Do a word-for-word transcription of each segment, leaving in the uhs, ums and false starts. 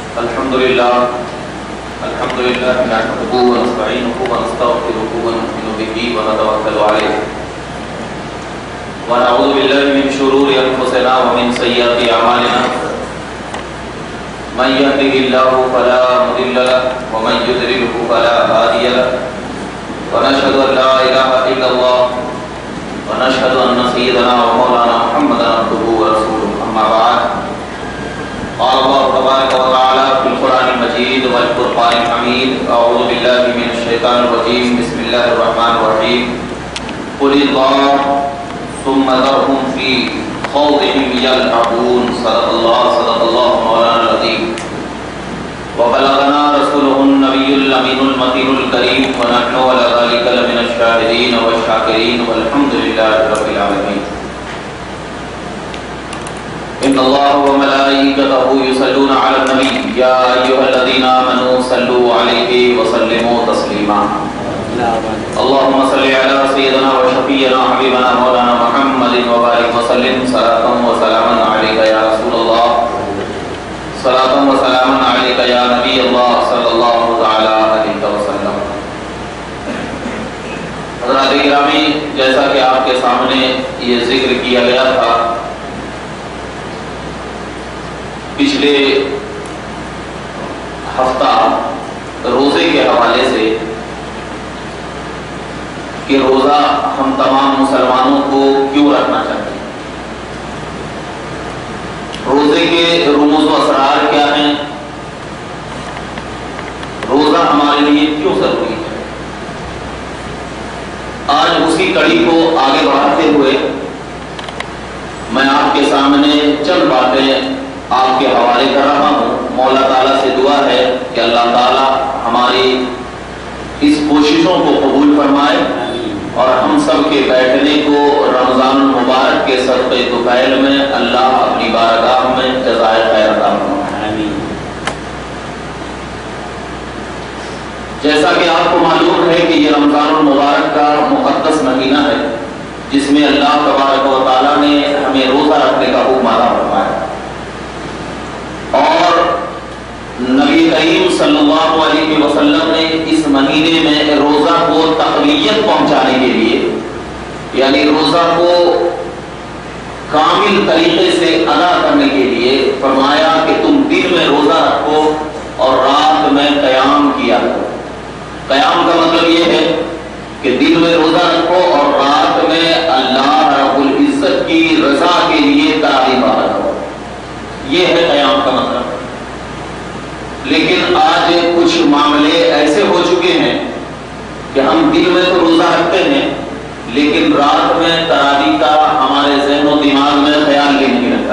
الحمد لله الحمد لله نحمده ونستعينه ونستغفره ونؤمن به ونتوكل عليه ونعوذ بالله من شرور انفسنا ومن سيئات اعمالنا من يهده الله فلا مضل له ومن يضلل فلا هادي له ونشهد ان لا اله الا الله ونشهد ان سيدنا ومولانا محمدا عبده ورسوله اما بعد قال الله تبارك وتعالى في القرآن المجيد والفرقان الحميد أعوذ بالله من الشيطان الرجيم بسم الله الرحمن الرحيم قل الله ثم ذرهم في خوضهم يلعبون صدق الله صدق الله مولانا العظيم وبلغنا رسوله النبي الأمين المتين الكريم ونحن على ذلك لمن الشاهدين والشاكرين والحمد لله رب العالمين ان الله وملائكته يصلون على النبي يا ايها الذين امنوا صلوا عليه وسلموا تسليما اللهم صل على سيدنا وشفيعنا حبيبنا مولانا محمد وبارك وسلم صلاة وسلاما عليك يا رسول الله صلاة وسلاما عليك يا نبي الله صلی اللہ تعالی علیہ وسلم. حضرات گرامی، جیسا کہ آپ کے سامنے یہ ذکر کیا گیا تھا پچھلے ہفتہ روزے کے حوالے سے کہ روزہ ہم تمام مسلمانوں کو کیوں رکھنا چاہتے ہیں، روزے کے رموز و اسرار کیا ہیں، روزہ ہمارے لیے کیوں ضروری ہے. آج اسی کڑی کو آگے بڑھاتے ہوئے میں آپ کے سامنے چند باتیں آپ کے حوالے کر رہا ہوں. مولا تعالیٰ سے دعا ہے کہ اللہ تعالیٰ ہماری اس کوششوں کو قبول فرمائے اور ہم سب کے بیٹھنے کو رمضان المبارک کے صدقے طفیل میں اللہ اپنی بارگاہ میں جزائے خیر عطا فرمائے. جیسا کہ آپ کو معلوم ہے کہ یہ رمضان المبارک کا مقدس مہینہ ہے جس میں اللہ تبارک و تعالیٰ نے ہمیں روزہ رکھنے کا حکم عطا فرمایا اور نبی کریم صلی اللہ علیہ وسلم نے اس مہینے میں روزہ کو تقویت پہنچانے کے لیے، یعنی روزہ کو کامل طریقے سے ادا کرنے کے لیے فرمایا کہ تم دن میں روزہ رکھو اور رات میں قیام کیا کرو. قیام کا مطلب یہ ہے کہ دن میں روزہ رکھو اور رات میں اللہ رب العزت کی رضا کے لیے تراویح پڑھا کرو. یہ ہے قیام کا مطلب. لیکن آج کچھ معاملے ایسے ہو چکے ہیں کہ ہم دن میں تو روزہ رکھتے ہیں لیکن رات میں تراویح کا ہمارے ذہن و دماغ میں خیال بھی نہیں رکھتا.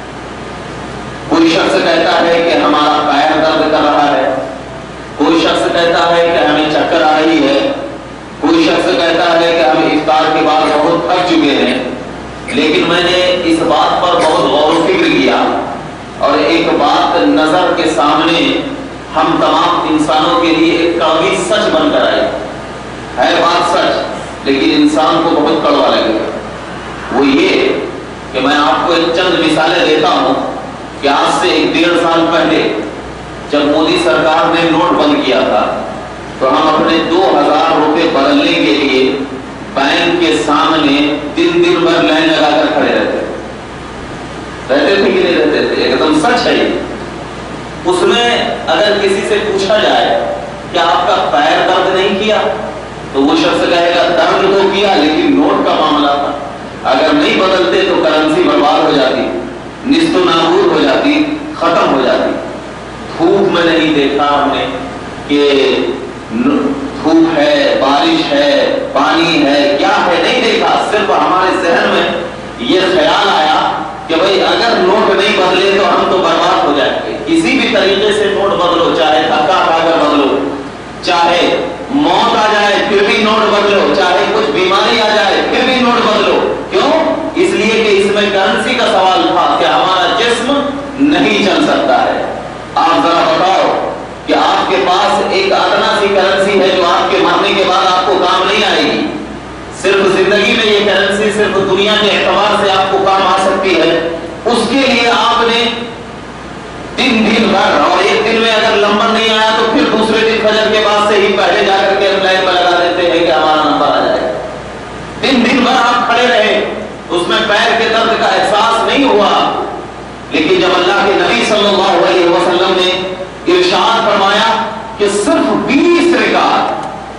کوئی شخص کہتا ہے کہ ہمارا پیر درد کر رہا ہے، کوئی شخص کہتا ہے کہ ہمیں چکر آ رہی ہے، کوئی شخص کہتا ہے کہ ہم افطار کے بعد بہت تھک چکے ہیں. لیکن میں نے اس بات پر بہت غور و فکر کیا اور ایک بات نظر کے سامنے ہم تمام انسانوں کے لیے ایک کڑوی سچ بن کر آئی. ہے بات سچ لیکن انسان کو بہت کڑوا لگے گا. وہ یہ کہ میں آپ کو ایک چند مثالیں دیتا ہوں کہ آج سے ایک ڈیڑھ سال پہلے جب مودی سرکار نے نوٹ بند کیا تھا تو ہم اپنے دو ہزار روپے بدلنے کے لیے بینک کے سامنے دن دن بھر لائن لگا کر کھڑے رہتے تھے. رہتے تھے کہ نہیں رہتے تھے؟ ایک دم سچ ہے. اس میں اگر کسی سے پوچھا جائے کہ آپ کا پیر درد نہیں کیا تو وہ شخص کہے گا درد تو کیا لیکن نوٹ کا معاملہ تھا. اگر نہیں بدلتے تو کرنسی برباد ہو جاتی، نیست و نابود ہو جاتی، ختم ہو جاتی. دھوپ میں نہیں دیکھا ہم نے کہ دھوپ ہے، بارش ہے، پانی ہے، کیا ہے، نہیں دیکھا. صرف ہمارے ذہن میں یہ خیال آیا کہ بھئی اگر نوٹ نہیں بدلے تو ہم تو برباد ہو جائیں گے. کسی بھی طریقے سے نوٹ بدلو، چاہے دھکا کھا کر بدلو، چاہے موت آ جائے پھر بھی نوٹ بدلو، چاہے کچھ بیماری آ جائے پھر بھی نوٹ بدلو. کیوں؟ اس لیے کہ اس میں کرنسی کا سوال تھا کہ ہمارا جسم نہیں چل سکتا ہے. آپ ذرا بتاؤ کہ آپ کے پاس ایک ادنا سی کرنسی ہے جو آپ کے مرنے کے بعد آپ کو کام نہیں آئے گی. صرف زندگی میں یہ کرنسی صرف دنیا کے اعتبار سے آپ کو کام آ سکتی ہے. اس کے لیے آپ نے دن دن بھر اور ایک دن اگر نمبر نہیں آیا تو پھر دوسرے دن فجر کے بعد سے ہی پہلے جا کر کے لائن پر لگا دیتے ہیں کہ ہمارا نمبر آ جائے. دن دن بھر آپ کھڑے رہے, اس میں پیر کے درد کا احساس نہیں ہوا, لیکن جب اللہ کے نبی صلی اللہ علیہ وسلم نے ارشاد فرمایا کہ صرف بیس رکعت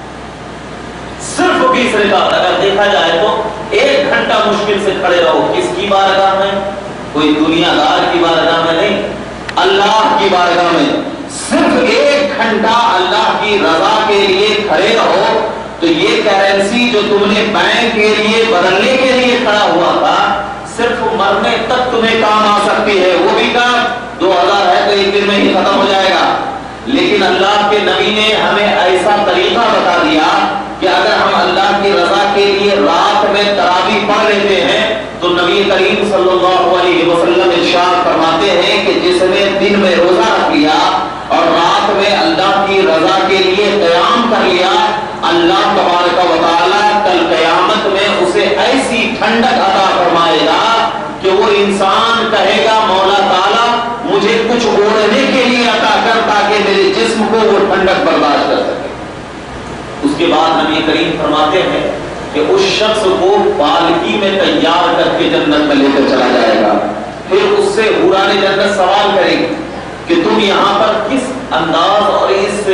صرف بیس رکعت اگر دیکھا جائے تو ایک گھنٹہ مشکل سے کھڑے رہو. کس کی بارگاہ میں؟ کوئی دنیا دار کی بارگاہ میں نہیں, اللہ کی بارگاہ میں. صرف ایک گھنٹہ اللہ کی رضا کے لیے کھڑے رہو تو یہ کرنسی جو تم نے بینک کے لیے بدلنے کے لیے کھڑا ہوا تھا صرف مرنے تک تمہیں کام آ سکتی ہے. وہ بھی کام دو ہزار ہے تو ایک دن میں ہی ختم ہو جائے گا. لیکن اللہ کے نبی نے ہمیں ایسا طریقہ بتا دیا کہ اگر ہم اللہ کی رضا کے لیے رات میں تراویح پڑھ لیتے ہیں تو نبی کریم صلی اللہ علیہ وسلم ارشاد فرماتے ہیں کہ جس نے دن میں روزہ رکھ لیا اور رات میں اللہ کی رضا کے لیے قیام کر لیا, اللہ تبارک و تعالی کل قیامت میں اسے ایسی ٹھنڈک عطا فرمائے گا کہ وہ انسان کہے گا مولا تعالی مجھے کچھ اوڑھنے کے لیے عطا کر تاکہ میرے جسم کو وہ ٹھنڈک برداشت کر سکے. اس کے بعد نبی کریم فرماتے ہیں کہ اس شخص کو پالکی میں تیار کر کے جنت میں لے کر چلا جائے گا. پھر اس سے حوران جنت سوال کریں گے کہ تم یہاں پر کس انداز اور اس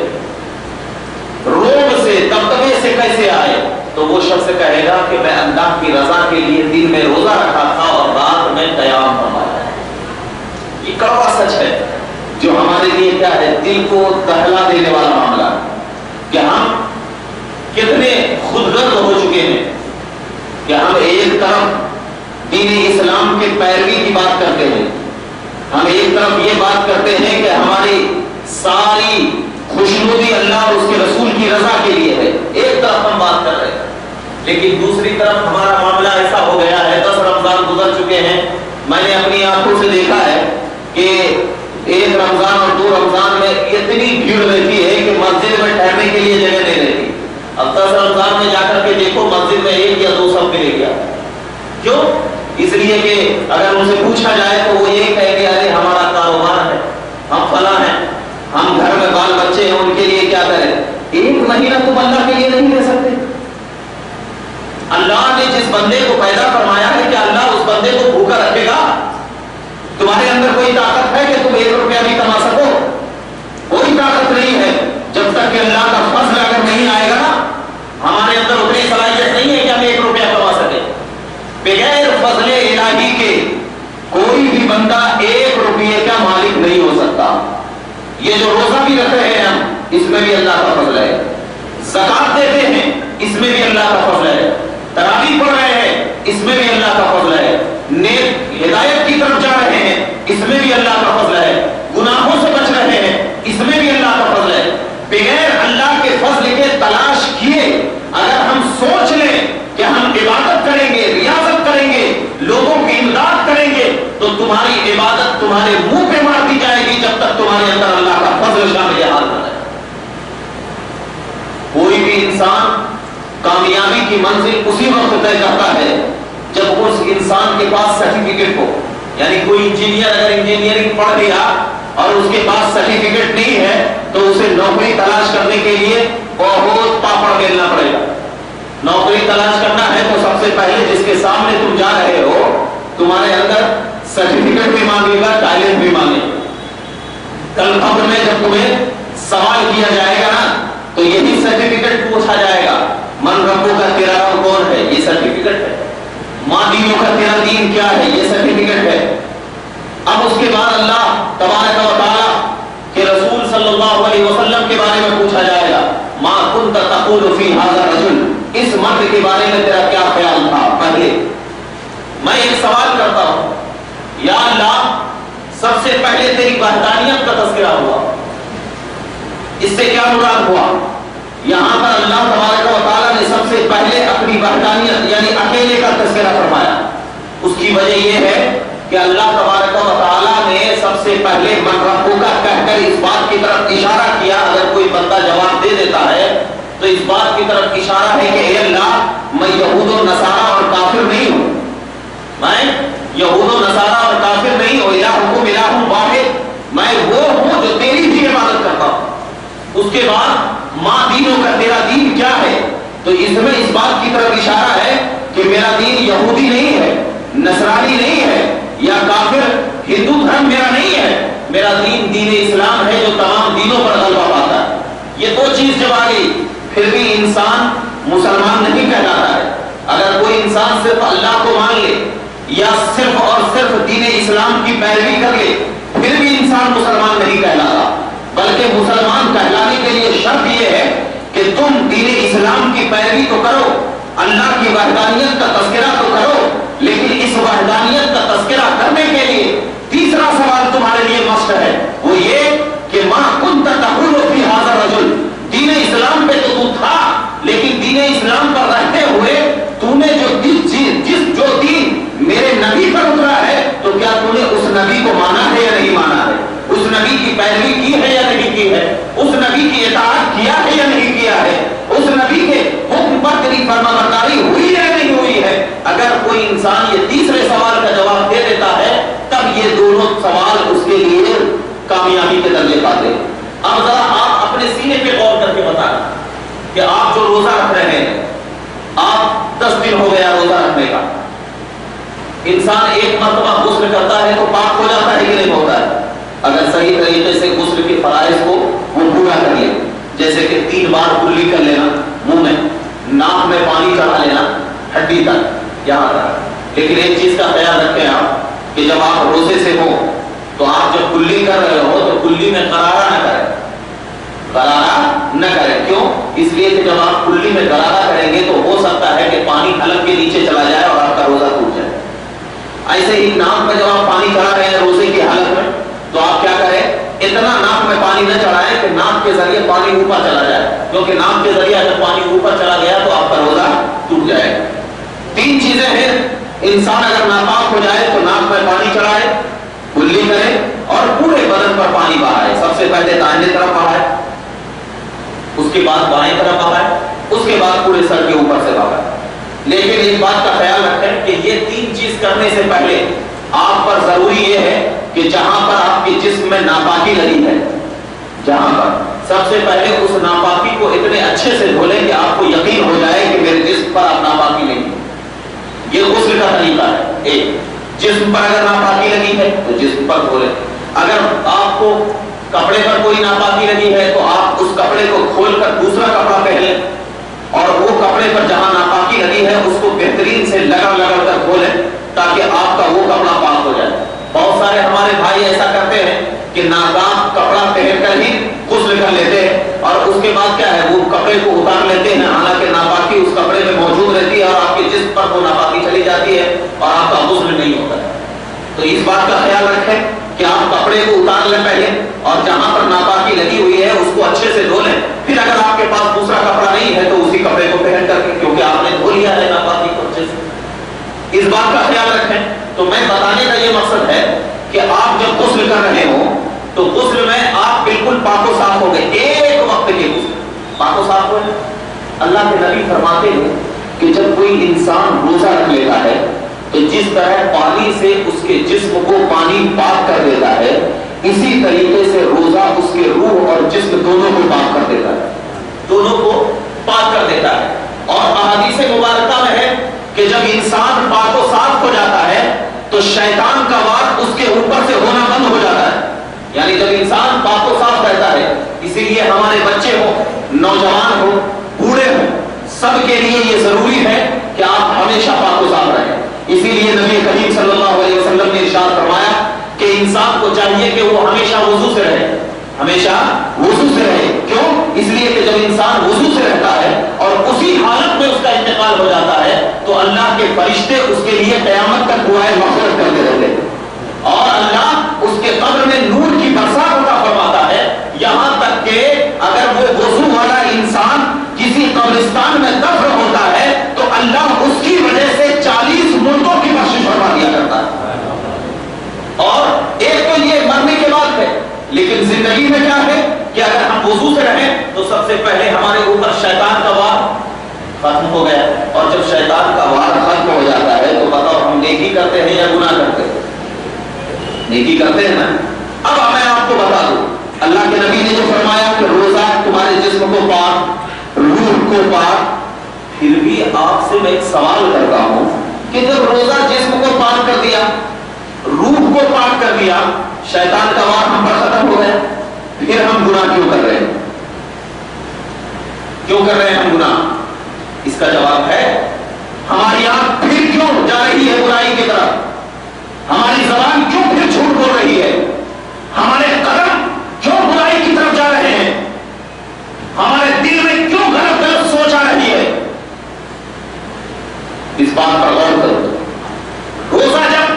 روب سے دبدبے سے کیسے آئے؟ تو وہ شخص کہے گا کہ میں اللہ کی رضا کے لیے دن میں روزہ رکھا تھا اور رات میں قیام فرمایا. یہ کڑوا سچ ہے جو ہمارے لیے کیا ہے, دل کو دہلا دینے والا معاملہ کہ ہم کتنے خود غرض ہو چکے ہیں کہ ہم ایک طرف دین اسلام کے پیروی کی بات کرتے ہیں, ہم ایک طرف یہ بات کرتے ہیں کہ ہماری ساری خوشنودی اللہ اور اس کے رسول کی رضا کے لیے ہے, ایک طرف ہم بات کر رہے ہیں, لیکن دوسری طرف ہمارا معاملہ ایسا ہو گیا ہے, دس رمضان گزر چکے ہیں, میں نے اپنی آنکھوں سے دیکھا ہے کہ ایک رمضان اور دو رمضان میں اتنی بھیڑ رہتی ہے کہ مسجد میں ٹھہرنے کے لیے جگہ نہیں رہتی. اب دس رمضان میں جا کر کے دیکھو مسجد میں ایک یا دو سب ملے گیا. کیوں؟ اس لیے کہ اگر ان سے پوچھا جائے تو وہ یہ کہے کہ ارے ہمارا کاروبار ہے, ہم فلاں ہیں, ہم گھر میں بال بچے ہیں, ان کے لیے کیا کریں. ایک مہینہ تم اللہ کے لیے نہیں رہ سکتے. اللہ نے جس بندے کو پیدا فرمایا ہے کہ اللہ اس بندے کو بھوکا رکھے گا. تمہارے اندر کوئی طاقت ہے کہ تم ایک روپیہ بھی کما سکو؟ کوئی طاقت نہیں ہے جب تک کہ اللہ کا فضل اگر نہیں آئے گا. ہمارے اندر اتنی صلاحیت نہیں ہے کہ ہم ایک روپیہ کما سکے. بغیر فضل الہی کے کوئی بھی بندہ ایک روپیے کا مالک نہیں ہو سکتا. یہ جو روزہ بھی رکھ رہے ہیں ہم, اس میں بھی اللہ کا فضل ہے. زکات دیتے ہیں, اس میں بھی اللہ کا فضل ہے. تراویح پڑھ رہے ہیں, اس میں بھی اللہ کا فضل ہے. نیک ہدایت کی طرف جا رہے ہیں, اس میں بھی اللہ کا فضل ہے. گناہوں سے بچ رہے ہیں, اس میں بھی اللہ کا فضل ہے. بغیر اللہ کے فضل کے تلاش کیے اگر ہم سوچ لیں کہ ہم عبادت کریں گے, ریاضت کریں گے, لوگوں کی امداد کریں گے, تو تمہاری عبادت تمہارے منہ پہ مار دی جائے گی جب تک تمہارے اندر اللہ کا فضل شامل حال نہ رہے. کوئی بھی انسان کامیابی کی منزل اسی وقت طے کرتا ہے جب اس انسان کے پاس سرٹیفکیٹ ہو. یعنی کوئی انجینئر اگر انجینئرنگ پڑھ لیا اور اس کے پاس سرٹیفکیٹ نہیں ہے تو اسے نوکری تلاش کرنے کے لیے بہت پاپڑ بیلنا پڑے گا. نوکری تلاش کرنا ہے تو سب سے پہلے جس کے سامنے تم جا رہے ہو تمہارے اندر سرٹیفکیٹ بھی مانگے گا, ٹیلنٹ بھی مانگے گا. کل قبر میں جب تمہیں سوال کیا جائے گا نا تو یہی سرٹیفکیٹ پوچھا جائے گا, من ربوں کا تیرا رب کون ہے, یہ سرٹیفکیٹ ہے. ماں دینوں کا تیرا دین کیا ہے, یہ سرٹیفکیٹ ہے. اب اس کے بعد اللہ تبارک و تعالی کے رسول صلی اللہ علیہ وسلم کے بارے میں پوچھا جائے گا, ما كنت تقول في هذا الرجل, اس مرد کے بارے میں تیرا کیا خیال تھا. پہلے میں ایک سوال کرتا ہوں, یا اللہ سب سے پہلے تیری وحدانیت کا تذکرہ ہوا, اس سے کیا مراد ہوا؟ یہاں پر اللہ تبارک و تعالیٰ نے سب سے پہلے اپنی وحدانیت یعنی اکیلے کا تذکرہ فرمایا. اس کی وجہ یہ ہے کہ اللہ تبارک و تعالیٰ نے سب سے پہلے من ربوں کا کہہ کر اس بات کی طرف اشارہ کیا. اگر کوئی بندہ جواب دے دیتا ہے تو اس بات کی طرف اشارہ ہے کہ اے اللہ میں یہود و نصارہ اور کافر نہیں ہوں, میں یہود و نصارہ اور کافر نہیں ہوں, الہکم الہ واحد, میں وہ ہوں جو تیری بھی کے بعد ماں دینوں کا تیرا دین کیا ہے؟ تو اس میں اس بات کی طرف اشارہ ہے کہ میرا دین یہودی نہیں ہے، نصرانی نہیں ہے، یا کافر ہندو دھرم میرا نہیں ہے، میرا دین دین اسلام ہے جو تمام دینوں پر غلبہ پاتا ہے۔ یہ دو چیز جب آ گئی پھر بھی انسان مسلمان نہیں کہلاتا ہے۔ اگر کوئی انسان صرف اللہ کو مان لے یا صرف اور صرف دین اسلام کی پیروی کر لے پھر بھی انسان مسلمان نہیں کہلاتا، بلکہ مسلمان کہلانے کے لیے شرط یہ ہے کہ تم دین اسلام کی پیروی تو کرو، اللہ کی وحدانیت کا تذکرہ تو کرو، لیکن اس وحدانیت کا تذکرہ کرنے کے لیے تیسرا سوال تمہارے لیے مست ہے، وہ یہ کہ ماں کنت تقول فی ھذا الرجل، دین اسلام پہ تو تو تھا لیکن دین اسلام پر رہتے ہوئے تو نے جو جس جو دین میرے نبی پر اترا ہے تو کیا تو نے اس نبی کو مانا ہے یا نہیں مانا ہے؟ اس نبی کی پیروی کی ہے یا نہیں کی ہے؟ اس نبی کی اطاعت کیا ہے یا نہیں کیا ہے؟ اس نبی کے حکم پر تیری فرمانبرداری ہوئی یا نہیں ہوئی ہے؟ اگر کوئی انسان یہ تیسرے سوال کا جواب دے دیتا ہے تب یہ دونوں سوال اس کے لیے کامیابی کے درجے پاتے ہیں۔ اب ذرا آپ اپنے سینے پہ غور کر کے بتائیں کہ آپ جو روزہ رکھ رہے ہیں، آپ دس دن ہو گیا روزہ رکھنے کا، انسان ایک مرتبہ غسل کرتا ہے تو پاک ہو جاتا ہے کہ نہیں ہوتا ہے؟ اگر صحیح طریقے سے غسل کے فرائض کو وہ پورا کر لے، جیسے کہ تین بار کلی کر لینا منہ میں، ناک میں پانی چڑھا لینا ہڈی تک یہاں تک، لیکن ایک چیز کا خیال رکھیں آپ کہ جب آپ روزے سے ہو تو آپ جب کلی کر رہے ہو تو کلی میں غرارہ نہ کریں، غرارہ نہ کریں۔ کیوں؟ اس لیے کہ جب آپ کلی میں غرارہ کریں گے تو ہو سکتا ہے کہ پانی حلق کے نیچے چلا جائے اور آپ کا روزہ ٹوٹ جائے۔ ایسے ہی ناک میں جب آپ پانی چڑھا رہے ہیں روزے کی حالت میں تو آپ کیا کریں، اتنا ناک میں پانی نہ چڑھائیں کہ ناک کے ذریعے پانی اوپر چلا جائے، کیونکہ ناک کے ذریعے جب پانی اوپر چلا گیا تو آپ کا روزہ ٹوٹ جائے۔ تین چیزیں ہیں، انسان اگر ناپاک ہو جائے تو ناک میں پانی چڑھائے، کلی کرے اور پورے بدن پر پانی بہائے۔ سب سے پہلے دائیں طرف بہائے، اس کے بعد بائیں طرف بہائے، اس کے بعد پورے سر کے اوپر سے بہائے۔ لیکن ایک بات کا خیال رکھیں کہ یہ تین چیز کرنے سے پہلے آپ پر ضروری یہ ہے کہ جہاں پر آپ کے جسم میں ناپاکی لگی ہے، جہاں پر سب سے پہلے اس ناپاکی کو اتنے اچھے سے دھولیں کہ آپ کو یقین ہو جائے کہ میرے جسم پر آپ ناپاکی نہیں ہے۔ یہ غسل کا طریقہ ہے۔ ایک، جسم پر اگر ناپاکی لگی ہے تو جسم پر دھولیں۔ اگر آپ کو کپڑے پر کوئی ناپاکی لگی ہے تو آپ اس کپڑے کو کھول کر دوسرا کپڑا پہن لیں اور وہ کپڑے پر جہاں ناپاکی لگی ہے اس کو بہترین سے لگڑ لگڑ کر کھولیں تاکہ آپ کا وہ کپڑا پاک ہو جائے۔ بہت سارے ہمارے بھائی ایسا کرتے ہیں کہ ناپاک کپڑا پہن کر ہی غسل کر لیتے ہیں اور اس کے بعد کیا ہے وہ کپڑے کو اتار لیتے ہیں، حالانکہ ناپاکی اس کپڑے میں موجود رہتی ہے اور آپ کے جسم پر وہ ناپاکی چلی جاتی ہے اور آپ کا غسل نہیں ہوتا ہے۔ تو اس بات کا خیال رکھیں کہ آپ کپڑے کو اتار لیں پہلے اور جہاں پر ناپاکی لگی ہوئی ہے اس کو اچھے سے دھو لیں، پھر اگر آپ کے پاس دوسرا کپڑا نہیں ہے تو اسی کپڑے کو پہن کر کے، کیونکہ آپ نے دھو لیا ہے ناپاکی کو اچھے سے، اس بات کا خیال رکھیں۔ تو میں بتانے کا یہ مقصد ہے کہ آپ جب غسل کر رہے ہوں تو غسل میں آپ بالکل پاک و صاف ہو گئے، ایک وقت کے غسل پاک و صاف ہو گئے۔ اللہ کے نبی فرماتے ہیں کہ جب کوئی انسان روزہ رکھ لیتا ہے تو جس طرح پانی سے اس کے جسم کو پانی پاک کر دیتا ہے، اسی طریقے سے روزہ اس کے روح اور جسم دونوں کو پاک کر دیتا ہے، دونوں کو پاک کر دیتا ہے۔ اور احادیث مبارکہ میں ہے کہ جب انسان پاک و صاف ہو جاتا ہے تو شیطان کا وار اس کے اوپر سے ہونا بند ہو جاتا ہے، یعنی جب انسان پاک و صاف رہتا ہے۔ اسی لیے ہمارے بچے ہوں، نوجوان ہوں، بوڑھے ہوں، سب کے لیے یہ ضروری ہے کہ آپ ہمیشہ پاک و صاف رہیں۔ اسی لیے نبی کریم صلی اللہ علیہ وسلم نے ارشاد فرمایا کہ انسان کو چاہیے کہ وہ ہمیشہ وضو سے رہے، ہمیشہ وضو سے رہے۔ کیوں؟ اس لیے کہ جب انسان وضو سے رہتا ہے اور اسی حالت میں اس کا انتقال ہو جاتا ہے تو اللہ کے فرشتے اس کے لیے قیامت تک دعائیں مغفرت کرتے رہتے ہیں اور اللہ اس کے قبر میں نور کی برسات عطا فرماتا ہے، یہاں تک کہ اگر وہ وضو والا انسان کسی قبرستان میں دفن ہوتا ہے تو اللہ اس کی وجہ سے چالیس ملکوں کی بخشش فرما دیا کرتا ہے۔ اور ایک تو یہ مرنے کے بعد ہے، لیکن زندگی میں کیا ہے کہ اگر ہم وضو سے رہیں تو سب سے پہلے ہمارے اوپر شیطان کا وار ختم ہو گیا، اور جب شیطان کا وار ختم ہو جاتا ہے تو بتاؤ ہم نیکی کرتے ہیں یا گناہ کرتے ہیں؟ نیکی کرتے ہیں نا۔ اب میں آپ کو بتا دوں، اللہ کے نبی نے جو فرمایا کہ روزہ تمہارے جسم کو پاک، روح کو پاک، پھر بھی آپ سے میں ایک سوال کرتا ہوں کہ جب روزہ جسم کو پاک کر دیا، روح کو پاک کر دیا، شیطان کا وار ہم پر ختم ہو گیا، پھر ہم گناہ کیوں کر رہے ہیں؟ کیوں کر رہے ہیں ہم گناہ؟ اس کا جواب ہے ہماری آنکھ پھر کیوں جا رہی ہے برائی کی طرف، ہماری زبان کیوں پھر جھوٹ بول رہی ہے، ہمارے قدم کیوں برائی کی طرف جا رہے ہیں، ہمارے دل میں کیوں غلط غلط سوچ آ رہی ہے؟ اس بات پر غور کرو۔ روزہ جب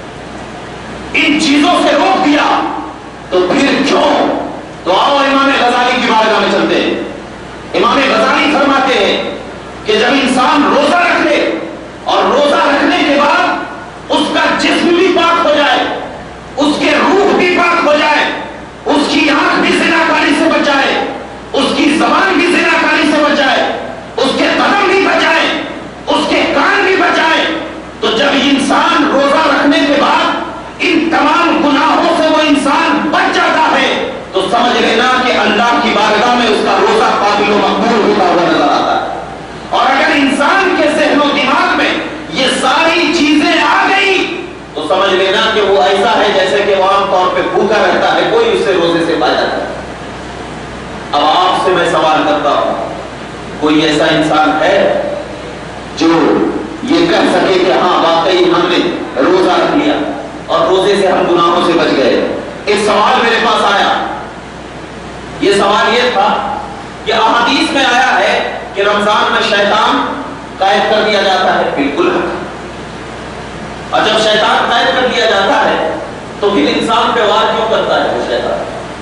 ان چیزوں سے روک دیا تو پھر کیوں؟ تو آؤ امام غزالی کی بارگاہ میں چلتے ہیں۔ امام غزالی فرماتے ہیں کہ جب انسان روزہ رکھ لے اور روزہ رکھنے کے بعد اس کا جسم بھی پاک ہو جائے، اس کے روح بھی پاک ہو جائے، اس کی آنکھ بھی زناکاری سے بچ جائے، اس کی زبان بھی زناکاری سے بچ جائے، اس کے قدم بھی بچ جائے، اس کے کان بھی بچ جائے، تو جب انسان روزہ رکھنے کے بعد ان تمام گناہوں سے وہ انسان بچ جاتا ہے تو سمجھ لینا کہ اللہ کی بارگاہ میں اس کا روزہ قابل و مقبول ہوتا ہوا نظر آتا ہے۔ اور اگر انسان کے ذہن و دماغ میں یہ ساری چیزیں آ گئی تو سمجھ لینا کہ وہ ایسا ہے جیسے کہ وہ عام طور پہ بھوکا رہتا ہے، کوئی اسے روزے سے فائدہ نہیں۔ اب آپ سے میں سوال کرتا ہوں، کوئی ایسا انسان ہے جو یہ کہہ سکے کہ ہاں واقعی ہم نے روزہ رکھ لیا اور روزے سے ہم گناہوں سے بچ گئے؟ ایک سوال میرے پاس آیا، یہ سوال یہ تھا کہ احادیث میں آیا ہے کہ رمضان میں شیطان قید کر دیا جاتا ہے، بالکل، اور جب شیطان قید کر دیا جاتا ہے تو پھر انسان پہ وار کیوں کرتا ہے وہ شیطان؟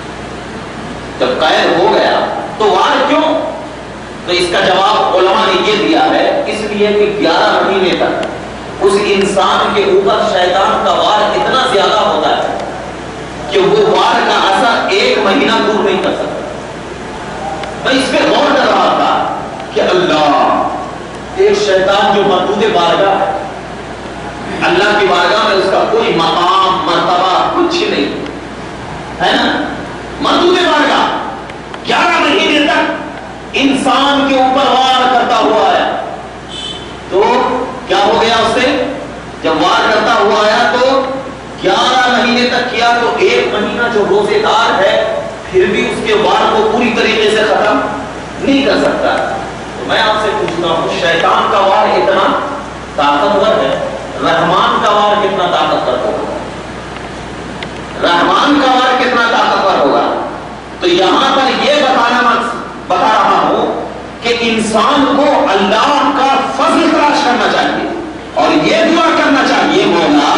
جب قید ہو گیا تو وار کیوں؟ تو اس کا جواب علماء نے یہ دیا ہے، اس لیے کہ گیارہ مہینے تک اس انسان کے اوپر شیطان کا وار اتنا زیادہ ہوتا ہے کہ وہ وار کا اثر ایک مہینہ دور نہیں کر سکتا۔ میں اس پہ غور کر رہا تھا کہ اللہ، ایک شیطان جو مردود بارگاہ ہے، اللہ کی بارگاہ میں اس کا کوئی مقام مرتبہ کچھ نہیں ہے نا، مردود بارگاہ، گیارہ مہینے تک انسان کے اوپر وار کرتا ہوا ہے، تو کیا ہو گیا اس سے؟ جب وار کرتا ہوا آیا تو گیارہ مہینے تک کیا تو ایک مہینہ جو روزے دار ہے پھر بھی اس کے وار کو پوری طریقے سے ختم نہیں کر سکتا۔ تو میں آپ سے پوچھتا ہوں، شیطان کا وار اتنا طاقتور ہے، رحمان کا وار کتنا طاقتور ہوگا؟ رحمان کا وار کتنا طاقتور ہوگا؟ تو یہاں پر یہ بتانا بتا رہا ہوں کہ انسان کو اللہ کا فضل تلاش کرنا چاہیے اور یہ دعا کرنا چاہیے، مولا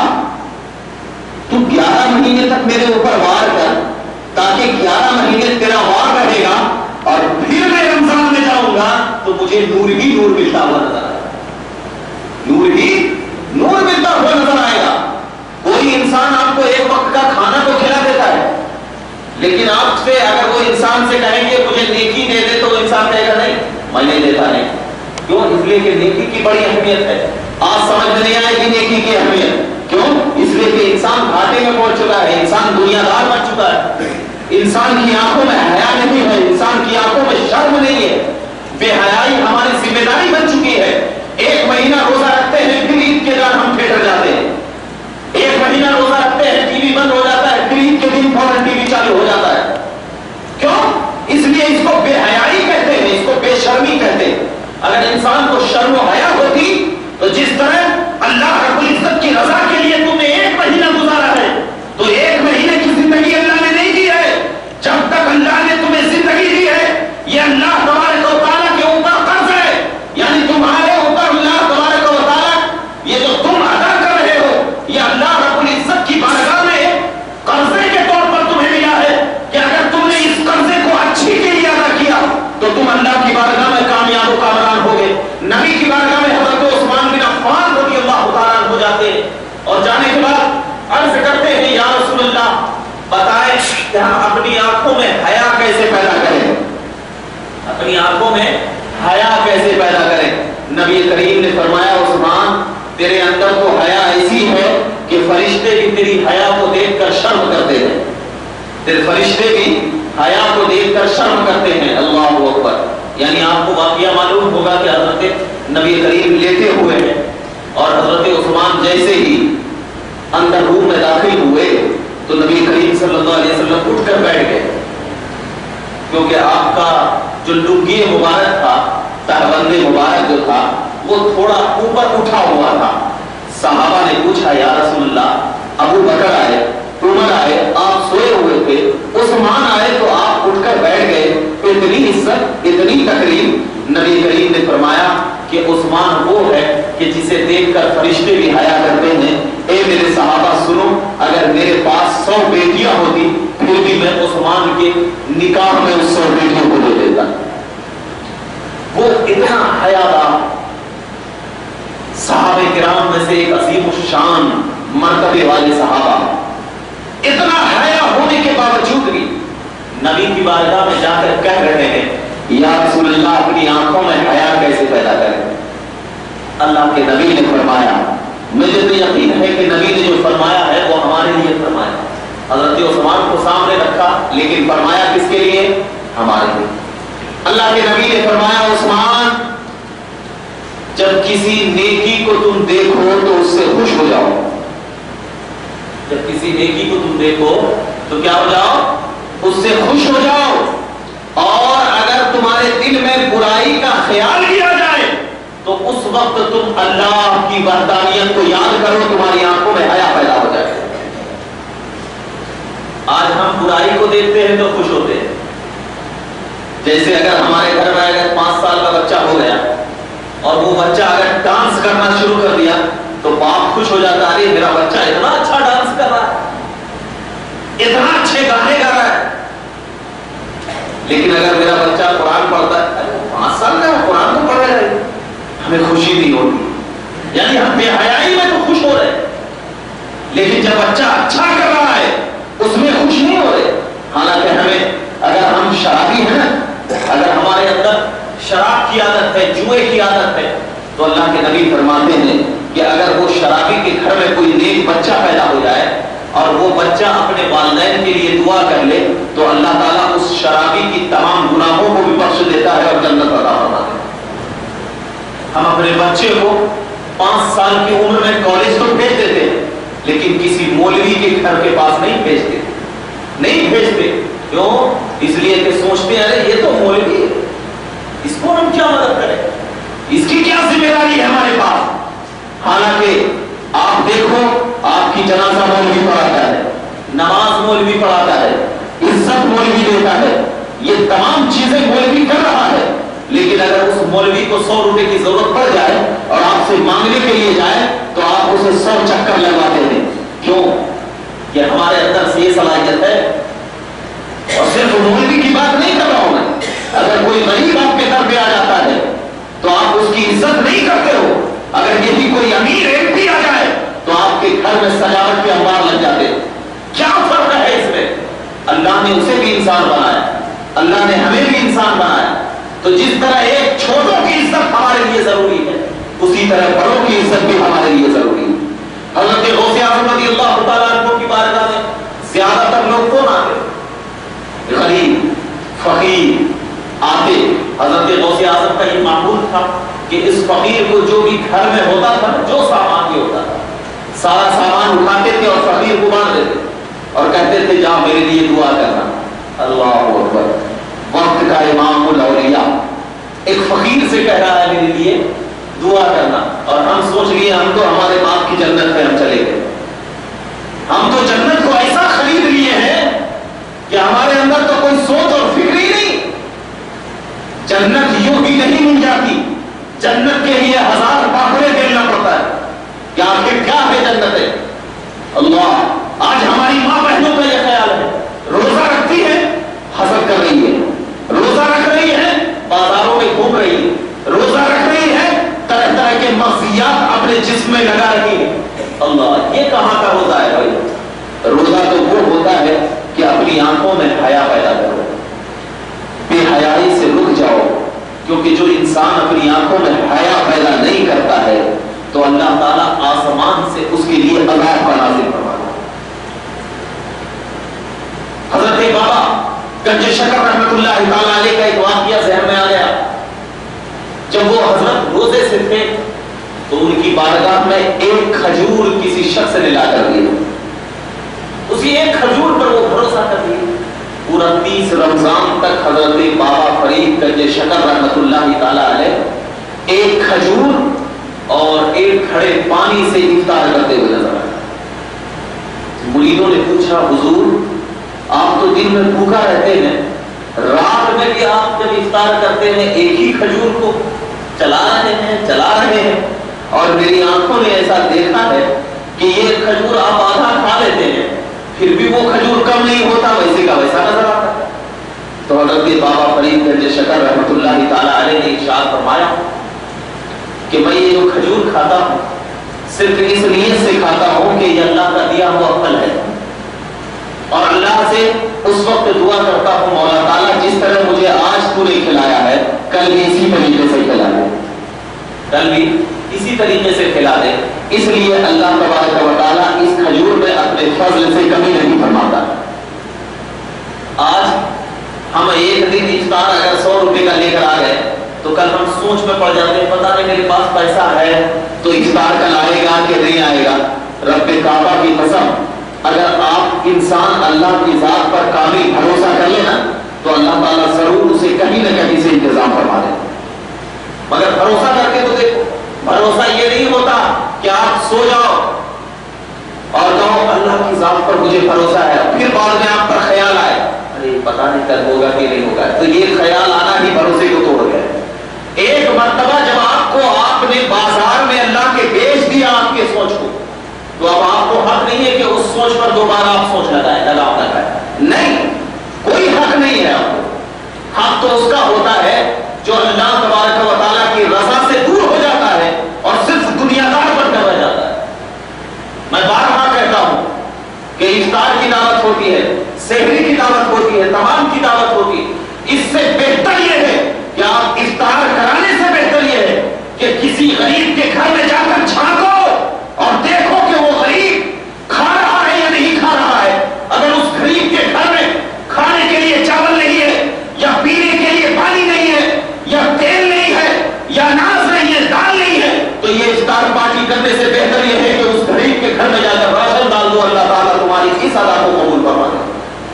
تو گیارہ مہینے تک میرے اوپر وار کر تاکہ گیارہ مہینے تیرا وار رہے گا اور پھر میں رمضان میں جاؤں گا تو مجھے نور ہی نور ملتا ہوا نظر آئے گا، نور ہی نور ملتا ہوا نظر آئے گا۔ کوئی انسان آپ کو ایک وقت کا کھانا تو کھلا دیتا ہے، لیکن آپ سے اگر وہ انسان سے کہیں گے مجھے نیکی دے دے تو وہ انسان کہے گا نہیں، میں نہیں دیتا نہیں۔ کیوں؟ اس لیے کہ نیکی کی بڑی اہمیت ہے۔ آج سمجھ میں نہیں آئے گی نیکی کی اہمیت، کیوں؟ اس لیے کہ انسان گھاٹے میں پہنچ چکا ہے، انسان دنیا دار بن چکا ہے، انسان کی آنکھوں میں حیا نہیں ہے، انسان کی آنکھوں میں شرم نہیں ہے، بے حیائی ہماری ذمہ داری بن چکی ہے۔ ایک مہینہ روزہ رکھتے ہیں پھر عید کے دن ہم تھیٹر جاتے ہیں، ایک مہینہ روزہ رکھتے ہیں ٹی وی بند ہو جاتا ہے، پھر عید کے دن فوراً ٹی وی چالو ہو جاتا ہے۔ کیوں؟ اس لیے اس کو بے حیائی کہتے ہیں، اس کو بے شرمی کہتے ہیں۔ اگر انسان کو شرم و حیا ہوتی تو جس طرح اللہ رب العزت کی رضا کے لیے تم نے ایک مہینہ گزارا ہے تو ایک مہینے کی زندگی اللہ نے نہیں دی ہے، جب تک اللہ نے تمہیں زندگی دی ہے یہ اللہ تبارک و تعالیٰ کے اوپر قرض ہے، یعنی تمہارے اوپر اللہ تبارک و تعالیٰ یہ جو تم ادا کر رہے ہو یہ اللہ رب العزت کی بارگاہ میں قرضے کے طور پر تمہیں ملا ہے کہ اگر تم نے اس قرضے کو اچھی کے لیے ادا کیا تو تم اللہ کی بارگاہ میں کامیاب و کامران ہوگے۔ نبی کی بارگاہ میں حضرت عثمان بن عفان رضی اللہ تعالیٰ ہو جاتے ہیں اور جانے کے بعد عرض کرتے ہیں یا رسول اللہ بتائیں کہ ہم اپنی آنکھوں میں حیا کیسے پیدا کریں، اپنی آنکھوں میں حیا کیسے پیدا کریں؟ نبی کریم نے فرمایا عثمان تیرے اندر تو حیا ایسی ہے کہ فرشتے بھی تیری حیا کو دیکھ کر شرم کرتے ہیں، تیرے فرشتے بھی حیا کو دیکھ کر شرم کرتے ہیں. اللہ اکبر. یعنی آپ کو واقعہ معلوم ہوگا کہ حضرت نبی کریم لیٹے ہوئے ہیں اور حضرت عثمان جیسے ہی اندر روم میں داخل ہوئے تو نبی کریم صلی اللہ علیہ وسلم اٹھ کر بیٹھ گئے، کیونکہ آپ کا جو لنگی مبارک تھا، تہبند مبارک جو تھا، وہ تھوڑا اوپر اٹھا ہوا تھا. صحابہ نے پوچھا یا رسول اللہ، ابو بکر آئے، عمر آئے، آپ سوئے ہوئے تھے، عثمان آئے تو آپ اٹھ کر بیٹھ گئے، اتنی عزت، اتنی تکریم. نبی کریم نے فرمایا کہ عثمان وہ ہے کہ جسے دیکھ کر فرشتے بھی حیا کرتے ہیں. اے میرے صحابہ سنو، اگر میرے پاس سو بیٹیاں ہوتی پھر بھی میں عثمان کے نکاح میں اس سو بیٹیوں کو دے دیتا. وہ اتنا حیادار صحابہ کرام میں سے ایک عظیم الشان مرتبے والے صحابہ، اتنا حیا ہونے کے باوجود بھی نبی کی بارگاہ میں جا کر کہہ رہے ہیں یا رسول اللہ اپنی آنکھوں میں حیا کیسے پیدا کریں. اللہ کے نبی نے فرمایا، مجھے تو یقین ہے کہ نبی نے جو فرمایا ہے وہ ہمارے لیے فرمایا. حضرت عثمان کو سامنے رکھا لیکن فرمایا کس کے لیے؟ ہمارے لیے. اللہ کے نبی نے فرمایا عثمان جب کسی نیکی کو تم دیکھو تو اس سے خوش ہو جاؤ. جب کسی نیکی کو تم دیکھو تو کیا ہو جاؤ؟ اس سے خوش ہو جاؤ. اور اگر تمہارے دل میں برائی کا خیال بھی آ جائے تو اس وقت تم اللہ کی وحدانیت کو یاد کرو، تمہاری آنکھوں میں حیا پیدا ہو جائے. آج ہم برائی کو دیکھتے ہیں تو خوش ہوتے ہیں. جیسے اگر ہمارے گھر میں اگر پانچ سال کا بچہ ہو گیا اور وہ بچہ اگر ڈانس کرنا شروع کر دیا تو باپ خوش ہو جاتا ہے، میرا بچہ اتنا اچھا ڈانس کر رہا ہے، اتنا اچھے گانے گا رہا ہے. لیکن اگر میرا بچہ قرآن پڑھتا ہے، پانچ سال کا قرآن تو پڑھ رہا ہے، ہمیں خوشی نہیں ہوتی. یعنی ہم بے حیائی میں تو خوش ہو رہے، لیکن جب بچہ اچھا کر رہا ہے اس میں خوش نہیں ہو رہے. حالانکہ ہمیں اگر ہم شرابی ہیں، اگر ہمارے اندر شراب کی عادت ہے، جوئے کی عادت ہے، تو اللہ کے نبی فرماتے ہیں کہ اگر وہ شرابی کے گھر میں کوئی نیک بچہ پیدا ہو جائے اور وہ بچہ اپنے والدین کے لیے دعا کر لے تو اللہ تعالیٰ اس شرابی کی تمام گناہوں کو بھی بخش دیتا ہے اور جنت عطا فرماتا ہے. ہم اپنے بچے کو پانچ سال کی عمر میں کالج تو بھیج دیتے ہیں لیکن کسی مولوی کے گھر کے پاس نہیں بھیجتے. نہیں بھیجتے کیوں؟ اس لیے کہ سوچتے ہیں یہ تو مولوی ہے، اس کو ہم کیا مدد کریں، اس کی کیا ذمہ داری ہے ہمارے پاس. حالانکہ آپ دیکھو آپ کی جنازہ مولوی پڑھاتا ہے، نماز مولوی پڑھاتا ہے، عزت مولوی دیتا ہے، یہ تمام چیزیں مولوی کر رہا ہے. لیکن اگر اس مولوی کو سو روپے کی ضرورت پڑ جائے اور آپ سے مانگنے کے لیے جائے تو آپ اسے سو چکر لگواتے ہیں. کیوں؟ کہ ہمارے اندر سے یہ صلاحیت ہے. اور صرف مولوی کی بات نہیں کر رہا ہوں میں، اگر کوئی غریب آپ کے گھر پہ آ جاتا ہے تو آپ اس کی عزت نہیں کرتے ہو. اگر یہی کوئی امیر ایم پی آ جائے تو آپ کے گھر میں سجاوٹ کے انبار لگ جاتے. کیا فرق ہے اس میں؟ اللہ نے اسے بھی انسان بنایا، اللہ نے ہمیں بھی انسان بنایا. تو جس طرح ایک چھوٹوں کی عزت ہمارے لیے ضروری ہے اسی طرح بڑوں کی عزت بھی ہمارے لیے ضروری ہے. حضرت غوث اعظم رضی اللہ تعالیٰ عنہ کی بارگاہ میں زیادہ تر لوگ کون آتے؟ غریب، فقیر آتے. حضرت غوث اعظم کا یہ معمول تھا کہ اس فقیر کو جو بھی گھر میں ہوتا تھا، جو سامان بھی ہوتا تھا، سارا سامان اٹھاتے تھے اور فقیر کو بانٹ دیتے اور کہتے تھے جا میرے لیے دعا کرنا. اللہ اکبر. وقت کا امام الاولیاء ایک فقیر سے کہہ رہا ہے میرے لیے دعا کرنا، اور ہم سوچ لیے ہم تو ہمارے باپ کی جنت میں ہم چلے گئے. ہم تو جنت کو ایسا خرید لیے ہیں کہ ہمارے اندر تو کوئی سوچ اور فکر ہی نہیں. جنت یوں بھی نہیں مل جاتی، جنت کے لیے ہزار باخرے دینا پڑتا ہے کہ آخر کیا ہے جنت ہے. اللہ آج ہماری ماں بہنوں کا یہ خیال ہے، روزہ رکھتی ہے حسد کر رہی ہے، روزہ رکھ رہی ہے بازاروں میں گھوم رہی ہے، روزہ رکھ رہی ہے طرح طرح کے مغزیات اپنے جسم میں لگا رہی ہے. اللہ یہ کہاں کا روزہ ہے بھائی؟ روزہ تو وہ ہوتا ہے کہ اپنی آنکھوں میں حیا پیدا کرو، بے حیائی سے رک جاؤ. کیونکہ جو انسان اپنی آنکھوں میں حیا پیدا نہیں کرتا ہے تو اللہ تعالیٰ آسمان سے اس کے لیے عذاب کا نازل فرماتا ہے. حضرت بابا گنج شکر رحمت اللہ تعالی علیہ کا ایک واقعہ ذہن میں آ گیا. جب وہ حضرت روزے سے تھے تو ان کی بارگاہ میں ایک کھجور کسی شخص نے لا کر دیا. اسی ایک کھجور پر وہ بھروسہ کر دیا. پورا تیس رمضان تک حضرت بابا فرید گنج شکر رحمت اللہ تعالی علیہ ایک کھجور اور ایک گھڑے پانی سے افطار کرتے ہوئے نظر آئے. مریدوں نے پوچھا حضور آپ تو دن میں بھوکا رہتے ہیں, رات میں بھی آپ جب افطار کرتے ہیں ایک ہی کھجور کو چلا رہے ہیں چلا رہے ہیں اور میری آنکھوں نے ایسا دیکھا ہے کہ یہ کھجور آپ آدھا کھا لیتے ہیں پھر بھی وہ کھجور کم نہیں ہوتا, ویسے کا ویسا نظر آتا ہے. تو حضرت بابا فرید گنج شکر رحمت اللہ تعالی علیہ نے ارشاد فرمایا کہ میں یہ جو کھجور کھاتا ہوں صرف اس نیت سے کھاتا ہوں کہ یہ اللہ کا دیا ہوا پھل ہے, اور اللہ سے اس وقت دعا کرتا ہوں مولا تعالیٰ جس طرح مجھے آج تو نے کھلایا ہے کل بھی اسی طریقے سے کھلا دے, کل بھی اسی طریقے سے کھلا دے. اس لیے اللہ تبارک و تعالیٰ اس کھجور میں اپنے فضل سے کمی نہیں فرماتا. آج ہم ایک دن افطار اگر سو روپے کا لے کر آ گئے تو کل ہم سوچ میں پڑ جاتے ہیں پتہ نہیں میرے پاس پیسہ ہے تو افطار کل آئے گا کہ نہیں آئے گا. رب کعبہ کی قسم اگر آپ انسان اللہ کی ذات پر کامل بھروسہ کر لے نا تو اللہ تعالیٰ ضرور اسے کہیں نہ کہیں سے انتظام فرما دے. مگر بھروسہ کر کے تو دیکھو, بھروسہ یہ نہیں ہوتا کہ آپ سو جاؤ اور کہو اللہ کی ذات پر مجھے بھروسہ ہے, پھر بعد میں آپ پر خیال آئے ارے پتہ نہیں کل ہوگا کہ نہیں ہوگا, تو یہ خیال آنا ہی بھروسے کو توڑ گیا. ایک مرتبہ جب آپ کو آپ نے بازار میں اللہ کے بیچ دیا آپ کے سوچ کو, تو اب آپ کو حق نہیں ہے کہ اس سوچ پر دوبارہ آپ سوچ لگائیں لگاؤ لگائیں نہیں, کوئی حق نہیں ہے آپ کو. حق تو اس کا ہوتا ہے جو اللہ تبارک و تعالیٰ کی رضا سے دور ہو جاتا ہے اور صرف دنیا دار پر ڈرا جاتا ہے. میں بارہا کہتا ہوں کہ افطار کی دعوت ہوتی ہے, سحری کی دعوت ہوتی ہے, تمام کی دعوت ہوتی ہے. اس سے بہتر یہ ہے کہ آپ افطار کرانے سے بہتر یہ ہے کہ کسی غریب کے گھر میں جا کر جھانکو اور دیکھو کہ وہ غریب کھا رہا ہے یا نہیں کھا رہا ہے. اگر اس غریب کے گھر میں کھانے کے لیے چاول نہیں ہے یا پینے کے لیے پانی نہیں ہے یا تیل نہیں ہے یا اناج نہیں ہے, دال نہیں ہے, تو یہ افطار پارٹی کرنے سے بہتر یہ ہے کہ اس غریب کے گھر میں جا کر راشن ڈال دو, اللہ تعالیٰ تمہاری اس ادا کو قبول فرما دے.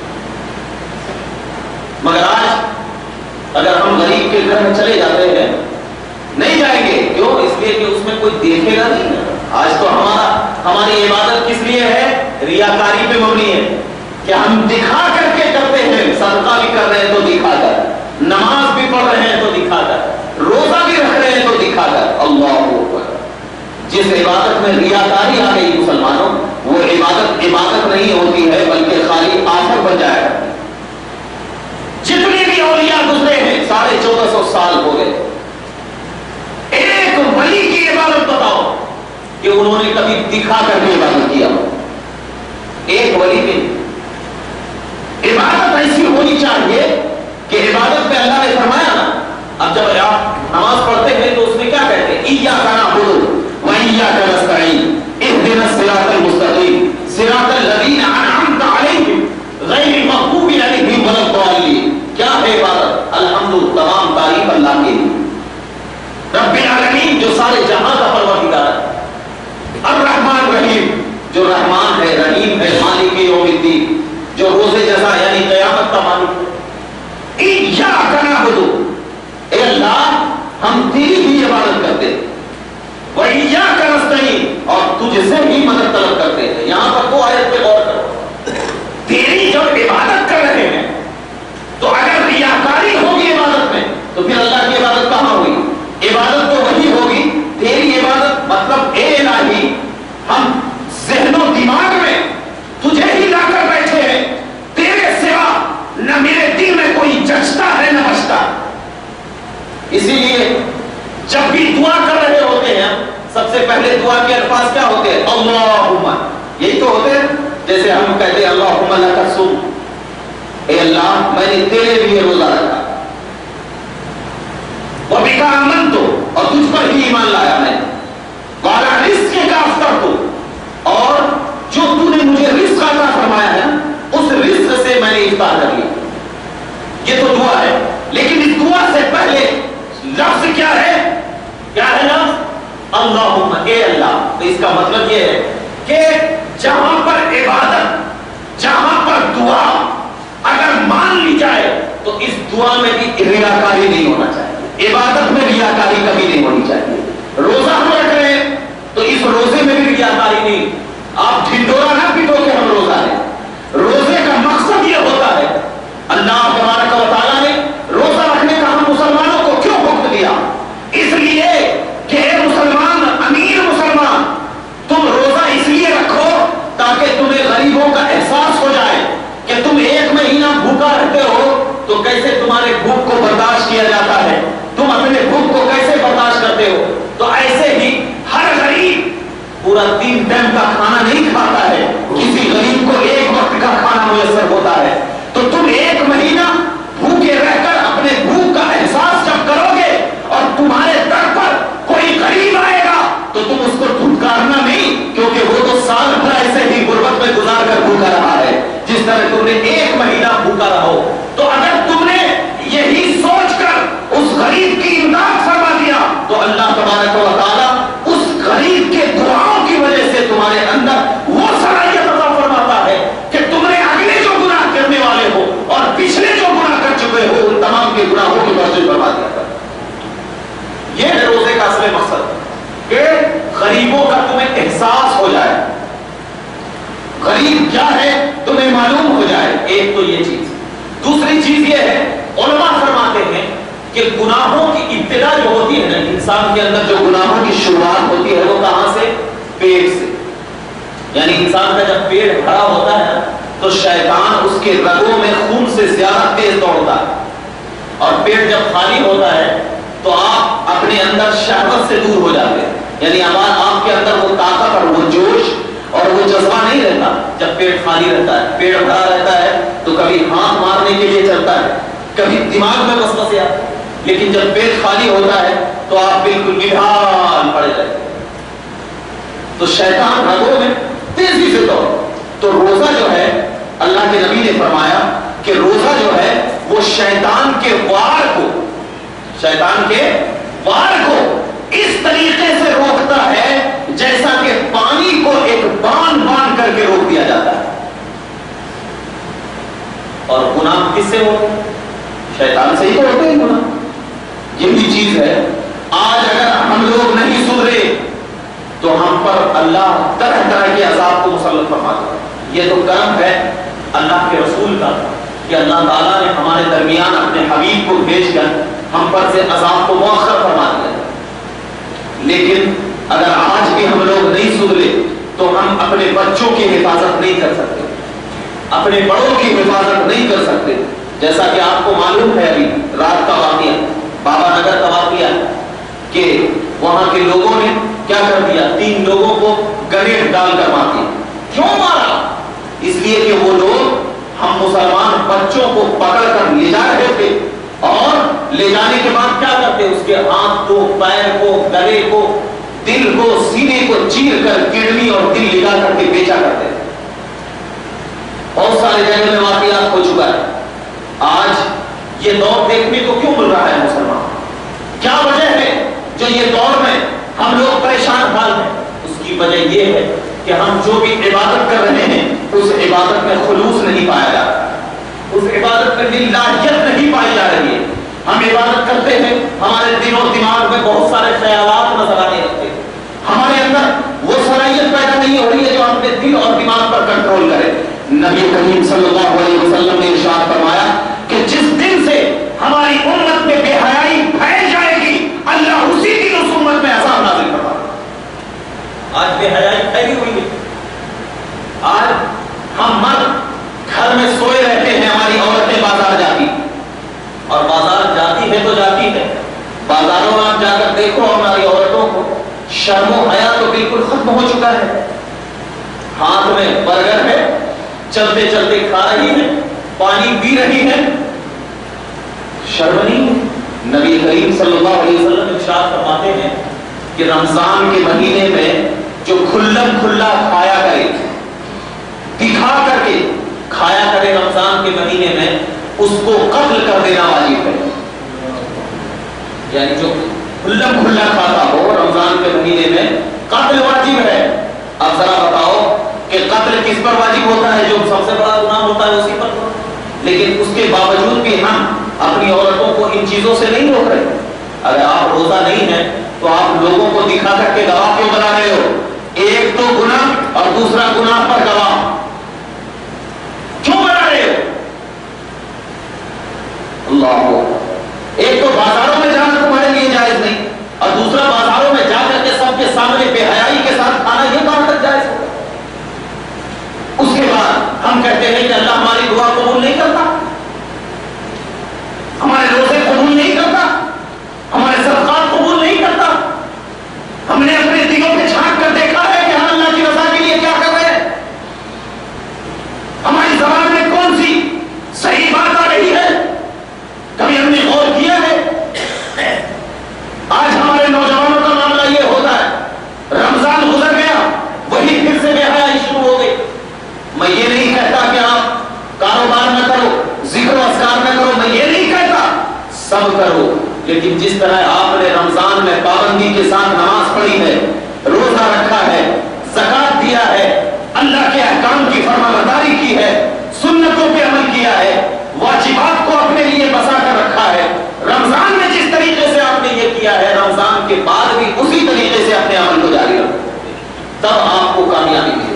مگر آج اگر ہم غریب کے گھر میں چلے جاتے ہیں, نہیں جائیں گے, کیوں؟ اس لیے کہ اس میں کوئی دیکھے گا نہیں. آج تو ہمارا ہماری عبادت کس لیے ہے؟ ریاکاری پہ مبنی ہے کہ ہم دکھا کر کے کرتے ہیں. صدقہ بھی کر رہے ہیں تو دکھا کر, نماز بھی پڑھ رہے ہیں تو دکھا کر, روزہ بھی رکھ رہے ہیں تو دکھا کر. اللہ اکبر. جس عبادت میں ریاکاری آ گئی مسلمانوں, وہ عبادت عبادت نہیں ہوتی ہے بلکہ خالی آفر بن جائے گا. جتنے بھی اولیاء گزرے ہیں ساڑھے چودہ سو سال ہو گئے, ایک ولی کی عبادت بتاؤ کہ انہوں نے کبھی دکھا کر کے عبادت کیا. ایک ولی میں عبادت ایسی ہونی چاہیے کہ عبادت میں اللہ نے فرمایا نا, اب جب آپ نماز پڑھتے ہیں تو اس میں کیا کہتے ہیں؟ ایاک نعبد و ایاک نستعین اهدنا الصراط المستقیم صراط الذین انعمت علیہم غیر المغضوب علیہم ولا الضالین. کیا ہے عبادت؟ الحمد, تمام تعریف اللہ کے لیے. رب العالمین جو سارے جہاں کا پروردگار ہے, الرحمن رحیم جو رحمان ہے, رحیم ہے, مالک یوم الدین جو روز جزا یعنی قیامت کا مالک ہے. ایاک نعبد, اے اللہ ہم تیری ہی عبادت کرتے ہیں, و ایاک نستعین اور تجھ سے ہی مدد طلب کرتے ہیں. یہاں پر دو آیت پہ غور کرو. تیری جب عبادت کر رہے ہیں تو اگر ریاکاری ہوگی عبادت میں تو پھر اللہ کی عبادت کہاں ہوئی؟ عبادت تو وہی ہوگی تیری عبادت. مطلب اے الہی ہم ذہن و دماغ میں تجھے ہی لا کر بیٹھے ہیں, تیرے سوا نہ میرے دل میں کوئی جچتا ہے نہ بچتا. اسی لیے جب بھی دعا کر رہے ہوتے ہیں سب سے پہلے دعا کے الفاظ کیا ہوتے ہیں؟ اللہم, یہی تو ہوتے ہیں. جیسے ہم کہتے ہیں اللہم لک الصوم, اے اللہ میں نے تیرے لیے روزہ رکھا, وبک آمنت اور تجھ پر ہی ایمان لایا میں, وعلی رزقک افطرت اور جو تو نے مجھے رزق عطا فرمایا ہے اس رزق سے میں نے افطار کر لی. اے اللہ. تو اس کا مطلب یہ ہے کہ جہاں پر عبادت، جہاں پر دعا اگر مان لی جائے تو اس دعا میں بھی ریاکاری نہیں ہونا چاہیے، عبادت میں ریاکاری کبھی نہیں ہونی چاہیے. روزہ ہم رکھ رہے ہیں تو اس روزے میں بھی ریاکاری نہیں. آپ ڈھنڈورا نہ پیٹو کہ ہم روزہ لیں. روزے کا مقصد یہ ہوتا ہے، اللہ تبارک و تعالیٰ نے روزہ رکھنے کا ہم مسلمانوں کو کیوں حکم دیا؟ اس لیے کہ اے مسلمان، امیر مسلمان، تم روزہ اس لیے رکھو تاکہ تمہیں غریبوں کا احساس ہو جائے کہ تم ایک مہینہ بھوکا رہتے ہو تو کیسے تمہارے بھوک کو برداشت کیا جاتا ہے، تم اپنے بھوک کو کیسے برداشت کرتے ہو. تو ایسے ہی ہر غریب پورا تین ٹائم کا کھانا نہیں کھاتا ہے، کسی غریب کو ایک وقت کا کھانا میسر ہوتا ہے. تو تم ایک مہینہ بھوکے رہ کر اپنے بھوک کا احساس جب کرو گے اور تمہارے در پر کوئی غریب آئے گا تو تم اس کو دھتکارنا نہیں، کیونکہ وہ تو سال بھر ایسے ہی غربت میں گزار کر بھوکا رہا ہے جس طرح تم نے ایک مہینہ بھوکا رہو. تو اگر تم نے یہی سوچ کر اس غریب کی امداد فرما دیا تو اللہ تبارک و تعالیٰ اس غریب کے دعاؤں کی وجہ سے تمہارے اندر وہ صلاحیت عطا فرماتا ہے کہ تم نے اگلے جو گناہ کرنے والے ہو اور پچھلے جو گناہ کر چکے ہو ان تمام کے گناہوں کی بخشش فرما دیا. یہ ہے روزے کا اصل مقصد کہ غریبوں کا تمہیں احساس ہو جائے، غریب کیا ہے تمہیں معلوم ہو جائے. ایک تو یہ چیز. دوسری چیز یہ ہے، علماء فرماتے ہیں کہ گناہوں کی ابتدا جو ہوتی ہے نا، انسان کے اندر جو گناہوں کی شروعات ہوتی ہے وہ کہاں سے؟ پیٹ سے. یعنی انسان کا جب پیٹ بھرا ہوتا ہے تو شیطان اس کے رگوں میں خون سے زیادہ تیز دوڑتا ہے، اور پیٹ جب خالی ہوتا ہے تو آپ اپنے اندر شہوت سے دور ہو جاتے ہیں. یعنی آپ کے اندر وہ طاقت اور وہ جوش اور وہ جذبہ نہیں رہتا جب پیٹ خالی رہتا ہے. پیٹ بھرا رہتا ہے تو کبھی ہاتھ مارنے کے لیے چلتا ہے، کبھی دماغ میں وسوسے آتے ہیں، لیکن جب پیٹ خالی ہوتا ہے تو آپ بالکل نڈھال پڑے رہتے ہیں. تو شیطان رگوں میں تیزی سے دوڑ. تو روزہ جو ہے، اللہ کے نبی نے فرمایا کہ روزہ جو ہے وہ شیطان کے وار کو شیطان کے وار کو اس طریقے سے روکتا ہے جیسا کہ پانی کو ایک باندھ باندھ کر کے روک دیا جاتا ہے. اور گناہ کس سے ہوتے ہیں؟ شیطان سے ہی تو ہوتے ہیں گناہ. یہ بھی چیز ہے. آج اگر ہم لوگ نہیں سدھرے تو ہم پر اللہ طرح طرح کے عذاب کو مسلط فرماتا ہے. یہ تو کرم ہے اللہ کے رسول کا کہ اللہ تعالیٰ نے ہمارے درمیان اپنے حبیب کو بھیج کر ہم پر سے عذاب کو مؤخر فرما دیا. لیکن اگر آج بھی ہم لوگ نہیں سدھرے تو ہم اپنے بچوں کی حفاظت نہیں کر سکتے، اپنے بڑوں کی حفاظت نہیں کر سکتے. جیسا کہ آپ کو معلوم ہے ابھی رات کا واقعہ، بابا نگر کا واقعہ، کہ وہاں کے لوگوں نے کیا کر دیا؟ تین لوگوں کو گریٹ ڈال کر مار دیا. کیوں مارا؟ اس لیے کہ وہ لوگ ہم مسلمان بچوں کو پکڑ کر لے جا رہے تھے اور لے جانے کے بعد کیا کرتے؟ اس کے ہاتھ کو، پیر کو، گلے کو، دل کو، سینے کو چیر کر کڈنی اور دل لگا کر کے بیچا کرتے. بہت سارے جگہ میں واقعات ہو چکا ہے. آج یہ دور دیکھنے کو کیوں مل رہا ہے مسلمان؟ کیا وجہ ہے جو یہ دور میں ہم لوگ پریشان حال ہیں؟ اس کی وجہ یہ ہے کہ ہم جو بھی عبادت کر رہے ہیں اس عبادت میں خلوص نہیں پایا جا رہا، اس عبادت میں للہیت نہیں پائی جا رہی ہے. ہم عبادت کرتے ہیں، ہمارے دل و دماغ میں بہت سارے خیالات نظر آنے لگتے ہیں، ہمارے اندر وہ صلاحیت پیدا نہیں ہو رہی ہے جو اپنے دل اور دماغ پر کنٹرول کرے. نبی کریم صلی اللہ علیہ وسلم نے ارشاد فرمایا کہ جس دن سے ہماری امت میں بے حیائی پھیل جائے گی اللہ اسی دن اس امت میں عذاب نازل کرے. آج بے حیائی پھیلی ہوئی ہے. آج ہم مرد گھر میں سوئے رہتے ہیں، ہماری عورتیں بازار جاتی، اور بازار جاتی ہے تو جاتی ہے. بازاروں میں آپ جا کر دیکھو ہماری عورتوں کو شرم و حیا تو بالکل ختم ہو چکا ہے. ہاتھ میں برگر ہے، چلتے چلتے کھا رہی ہے، پانی پی رہی ہے، شرم نہیں. نبی کریم صلی اللہ علیہ وسلم ارشاد فرماتے ہیں کہ رمضان کے مہینے میں جو کھلم کھلا کھایا کرے، دکھا کر کے کھایا کرے رمضان کے مہینے میں، اس کو قتل کر دینا واجب ہے. یعنی جو کھلم کھلا کھاتا ہو رمضان کے مہینے میں قتل واجب ہے. اب ذرا بتاؤ کہ قتل کس پر واجب ہوتا ہے؟ جو سب سے بڑا گناہ ہوتا ہے اسی پر. لیکن اس کے باوجود بھی ہم اپنی عورتوں کو ان چیزوں سے نہیں روک رہے. اگر آپ روزہ نہیں ہے تو آپ لوگوں کو دکھا کر کے گواہ کیوں بنا رہے ہو؟ ایک تو گناہ اور دوسرا گناہ پر گواہ کیوں بنا رہے ہو؟ اللہ، ایک تو بازاروں میں جانا تمہارے لیے جائز نہیں، اور دوسرا بازاروں میں جا کر کے سب کے سامنے بے حیائی کے ساتھ کھانا، یہ کہاں تک جائز ہوگا؟ اس کے بعد ہم کہتے ہیں کہ اللہ ہماری دعا قبول نہیں کرتا، ہمارے روزے قبول نہیں کرتا، ہمارے صدقات قبول نہیں کرتا. ہم نے اپنے دلوں پہ جھانک کر دیکھا ہے کہ ہم اللہ کی رضا کے لیے کیا کر رہے ہیں؟ ہماری زبان میں کون سی صحیح بات آ رہی ہے؟ کبھی ہم نے غور کیا ہے؟ آج ہمارے نوجوانوں کا معاملہ یہ ہوتا ہے، رمضان گزر گیا وہی پھر سے بے حیائی شروع ہو گئی. میں یہ نہیں کہتا کہ آپ کاروبار نہ کرو، ذکر و اذکار نہ کرو، میں یہ نہیں کہتا، سب کرو. لیکن جس طرح آپ نے رمضان میں پابندی کے ساتھ نماز پڑھی ہے، روزہ رکھا ہے، زکات دیا ہے، اللہ کے احکام کی فرمانبرداری کی ہے، سنتوں پہ عمل کیا ہے، واجبات کو اپنے لیے بسا کر رکھا ہے، رمضان میں جس طریقے سے آپ نے یہ کیا ہے، رمضان کے بعد بھی اسی طریقے سے اپنے عمل کو جاری رکھو، تب آپ کو کامیابی ملے.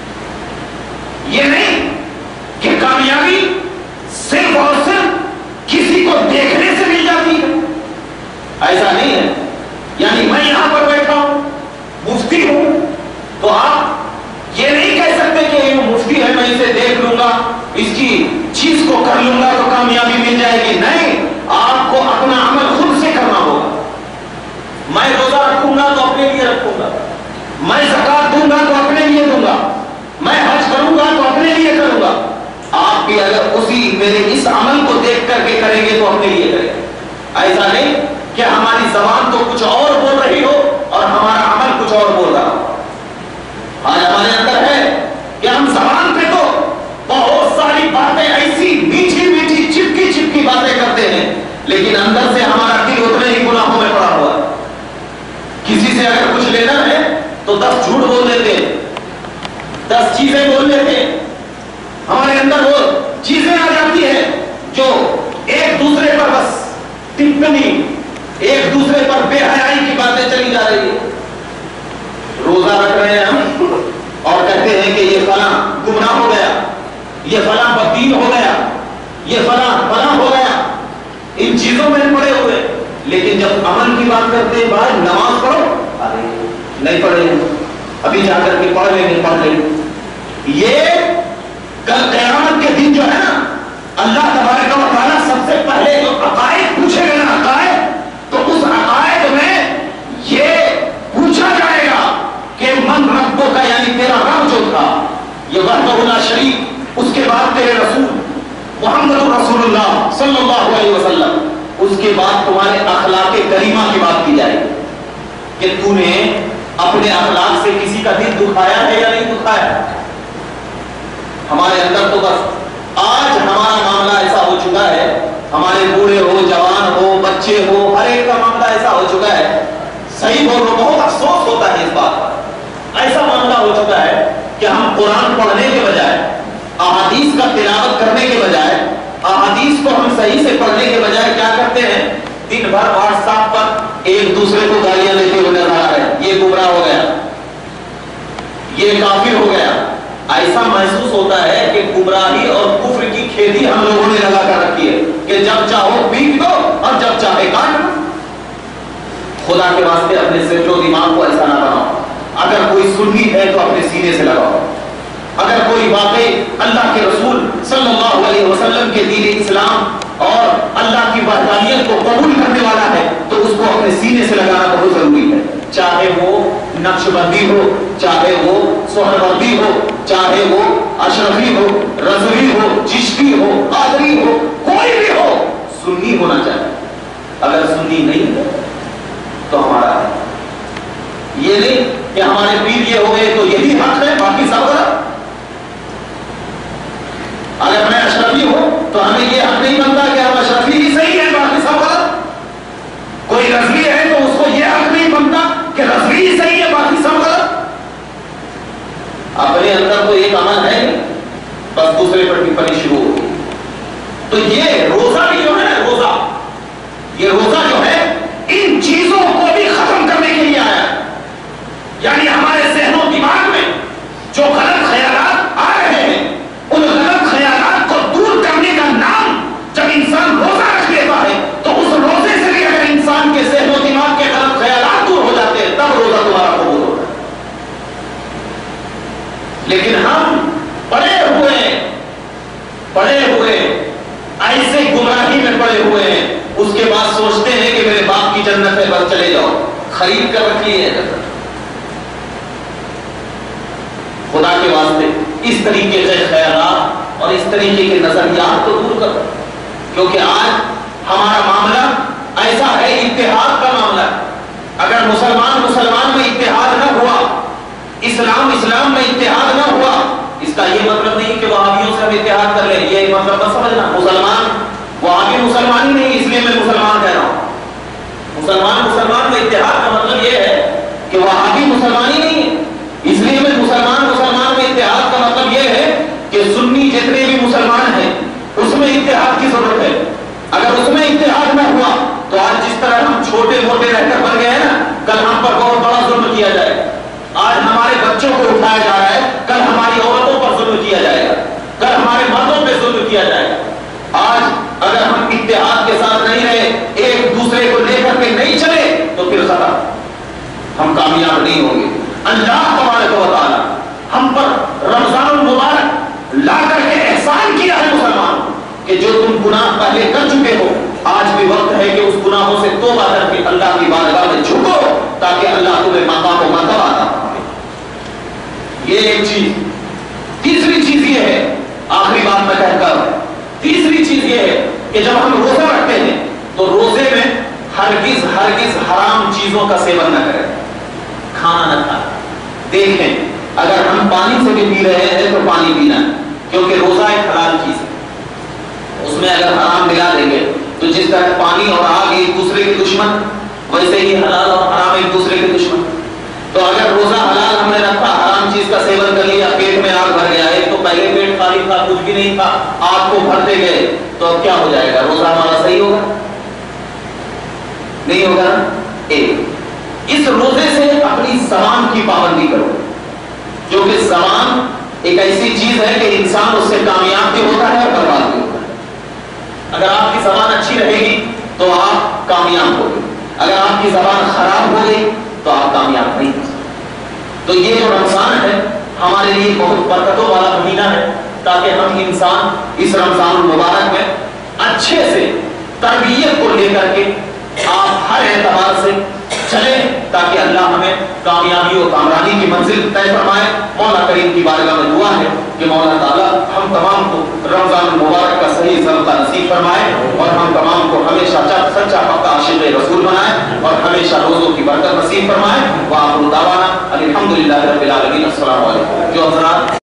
یہ نہیں کہ کامیابی صرف اور صرف کسی کو دیکھنے سے مل جاتی ہے، ایسا نہیں ہے. یعنی میں یہاں پر بیٹھا ہوں، مفتی ہوں، تو آپ یہ نہیں کہہ سکتے کہ یہ مفتی ہے، میں اسے دیکھ لوں گا، اس کی چیز کو کر لوں گا تو کامیابی مل جائے گی. نہیں، آپ کو اپنا عمل خود سے کرنا ہوگا. میں روزہ رکھوں گا تو اپنے لیے رکھوں گا، میں زکات دوں گا تو اپنے لیے دوں گا، میں حج کروں گا تو اپنے لیے کروں گا. آپ بھی اگر اسی میرے اس عمل کو دیکھ کر کے کریں گے تو اپنے لیے کریں گے. ایسا نہیں کہ ہماری زبان تو کچھ اور بول رہی ہو اور ہمارا عمل کچھ اور بول رہا ہو. آج ہمارے اندر ہے کہ ہم زبان پہ تو بہت ساری باتیں ایسی میٹھی میٹھی چپکی چپکی باتیں کرتے ہیں، لیکن اندر سے ہمارا دل اتنے ہی گناہوں میں پڑا ہوا ہے. کسی سے اگر کچھ لینا ہے تو دس جھوٹ بول دیتے ہیں، دس چیزیں بول لیتے ہیں. ہمارے اندر وہ چیزیں آ جاتی ہیں جو ایک دوسرے پر بس ٹپنی، ایک دوسرے پر بے حیائی کی باتیں چلی جا رہی ہے. روزہ رکھ رہے ہیں ہم اور کہتے ہیں کہ یہ فلاں گمراہ ہو گیا، یہ فلاں بدین ہو گیا، یہ فلاں فلاں ہو گیا، ان چیزوں میں پڑے ہوئے. لیکن جب عمل کی بات کرتے ہیں، بھائی نماز پڑھو، ارے نہیں پڑھے ہیں، ابھی جا کر کے پڑھ لیں گے پڑھ لیں گے. یہ کل قیامت کے دن جو ہے نا، اللہ تبارک و تعالیٰ سب سے پہلے جو عقائد پوچھے گا نا، عقائد، تو اس عقائد میں یہ پوچھا جائے گا کہ من ربوں کا، یعنی تیرا رب جو تھا، یہ وحدہ لا شریک، اس کے بعد تیرے رسول محمد رسول اللہ صلی اللہ علیہ وسلم، اس کے بعد تمہارے اخلاق کریمہ کی بات کی جائے گی کہ تو نے اپنے اخلاق سے کسی کا دل دکھایا ہے یا نہیں دکھایا. ہمارے اندر تو بس آج ہمارا معاملہ ایسا ہو چکا ہے، ہمارے بوڑھے ہو، جوان ہو، بچے ہو، ہر ایک کا معاملہ ایسا ہو چکا ہے. صحیح بول رہا ہوں، بہت افسوس ہوتا ہے اس بات پر. ایسا معاملہ ہو چکا ہے کہ ہم قرآن پڑھنے کے بجائے، احادیث کا تلاوت کرنے کے بجائے، احادیث کو ہم صحیح سے پڑھنے کے بجائے کیا کرتے ہیں؟ دن بھر واٹس ایپ پر ایک دوسرے کو گالیاں دیتے ہوئے نظر آ رہے ہیں، یہ گمراہ ہو گیا، یہ کافر ہو گیا. ایسا محسوس ہوتا ہے کہ گمراہی اور کفر کی کھیتی ہم لوگوں نے لگا کر رکھی ہے کہ جب چاہو پیٹ دو اور جب چاہے کاٹ دو. خدا کے واسطے اپنے ذہن و دماغ کو ایسا نہ بناؤ. اگر کوئی سنی ہے تو اپنے سینے سے لگاؤ. اگر کوئی واقعی اللہ کے رسول صلی اللہ علیہ وسلم کے دین اسلام اور اللہ کی وحدانیت کو قبول کرنے والا ہے تو اس کو اپنے سینے سے لگانا بہت ضروری ہے. چاہے وہ نقش بندی ہو، چاہے وہ سہروردی ہو، چاہے وہ اشرفی ہو، رضوی ہو، چشتی ہو، قادری ہو، کوئی بھی ہو، سنی ہونا چاہیے. اگر سنی نہیں ہے تو ہمارا ہے. یہ نہیں کہ ہمارے پیر یہ ہو گئے تو یہی حق ہے، باقی سب غلط. اگر میں اشرفی ہوں تو ہمیں یہ حق نہیں بنتا کہ ہم اشرفی ہی صحیح ہے، باقی سب غلط. کوئی رضوی ہے تو اس کو یہ حق نہیں بنتا کہ رضوی ہی صحیح ہے، باقی سب غلط. ٹپنی شروع ہوگی. تو یہ روزہ بھی جو ہے نا، روزہ یہ روزہ جو ہے ان چیزوں کو بھی ختم کرنے کے لیے آیا ہے. یعنی ہمارے ذہن و دماغ میں جو غلط خیالات آ رہے ہیں، ان غلط خیالات کو دور کرنے کا نام جب انسان روزہ رکھ لیتا ہے تو اس روزے سے بھی اگر انسان کے ذہن و دماغ کے غلط خیالات دور ہو جاتے ہیں تب روزہ تمہارا قبول ہوتا ہے. لیکن ہم پڑے ہوئے پڑے ہوئے ایسے گمراہی میں پڑے ہوئے ہیں، اس کے بعد سوچتے ہیں کہ میرے باپ کی جنت ہے بس چلے جاؤ، خرید کر رکھ لیے ہیں. خدا کے واسطے اس طریقے کے خیالات اور اس طریقے کے نظریات کو دور کرو، کیونکہ آج ہمارا معاملہ ایسا ہے، اتحاد کا معاملہ ہے. اگر مسلمان مسلمان میں اتحاد نہ ہوا، اسلام اسلام میں اتحاد نہ ہوا، اس کا یہ مطلب نہیں کہ وہابیوں سے ہم اتحاد کر لیں. یہ مطلب مت سمجھنا، مسلمان وہابی مسلمان ہی نہیں، اس لیے میں مسلمان کہہ رہا ہوں. مسلمان مسلمان میں اتحاد کا مطلب یہ ہے کہ وہابی مسلمان ہی نہیں ہے، اس لیے میں مسلمان مسلمان میں اتحاد کا مطلب یہ ہے کہ سنی جتنے بھی مسلمان ہیں اس میں اتحاد کی ضرورت ہے. اگر اس میں اتحاد نہ ہوا تو آج جس طرح ہم چھوٹے موٹے رہ کر بن گئے ہیں نا، کل ہم پر بہت بڑا ظلم کیا جائے گا. آج ہمارے بچوں کو اٹھایا جا رہا ہے، کل ہماری عورتوں پر ظلم کیا جائے گا، کل ہمارے مردوں پہ ظلم کیا جائے گا. آج اگر ہم اتحاد کے ساتھ نہیں رہے، ایک دوسرے کو لے کر کے نہیں چلے تو پھر خطا، ہم کامیاب نہیں ہوں گے. اللہ تبارک و تعالی ہم پر رمضان المبارک لا کر کے احسان کیا ہے مسلمان، کہ جو تم گناہ پہلے کر چکے ہو، آج بھی وقت ہے کہ اس گناہوں سے توبہ کر کے اللہ کی بارگاہ میں جھکو تاکہ اللہ تمہیں مقام و مرتبہ عطا فرمائے. یہ ایک چیز. تیسری چیز یہ ہے، آخری بات میں کہہ کر، تیسری چیز یہ ہے کہ جب ہم روزہ رکھتے ہیں تو روزے میں ہرگز ہرگز حرام چیزوں کا سیون نہ کریں، کھانا نہ کھائیں. دیکھیں اگر ہم پانی سے بھی پی رہے ہیں تو پانی پینا ہے، کیونکہ روزہ ایک حلال چیز ہے. اس میں اگر حرام ملا دیں گے تو جس طرح پانی اور آگ ایک دوسرے کے دشمن، ویسے ہی حلال اور حرام ایک دوسرے کے دشمن. تو اگر روزہ حلال ہم نے رکھا، حرام چیز کا سیون کر لیا، پیٹ میں آگ بھر گیا. ایک تو پہلے پیٹ خالی تھا، کچھ بھی نہیں تھا، آگ کو بھرتے گئے، تو اب کیا ہو جائے گا؟ روزہ ہمارا صحیح ہوگا؟ نہیں ہوگا. ایک اس روزے سے اپنی زبان کی پابندی کرو، جو کہ زبان ایک ایسی چیز ہے کہ انسان اس سے کامیاب بھی ہوتا ہے اور برباد بھی ہوتا ہے. اگر آپ کی زبان اچھی رہے گی تو آپ کامیاب ہو گے، اگر آپ کی زبان خراب ہو گئی تو آپ کامیاب نہیں ہو سکتے. تو یہ جو رمضان ہے ہمارے لیے بہت برکتوں والا مہینہ ہے، تاکہ ہم انسان اس رمضان المبارک میں اچھے سے تربیت کو لے کر کے آپ ہر اعتبار سے چلیں تاکہ اللہ ہمیں کامیابی اور کامرانی کی منزل طے فرمائے. مولا کریم کی بارگاہ میں دعا ہے کہ مولا تعالیٰ ہم تمام کو رمضان المبارک کا صحیح ضابطہ نصیب فرمائے اور ہم تمام کو ہمیشہ سچا پکا عاشق رسول بنائے اور ہمیشہ روزوں کی برکت نصیب فرمائے. وآخر دعوانا الحمدللہ رب العالمین. السلام علیکم.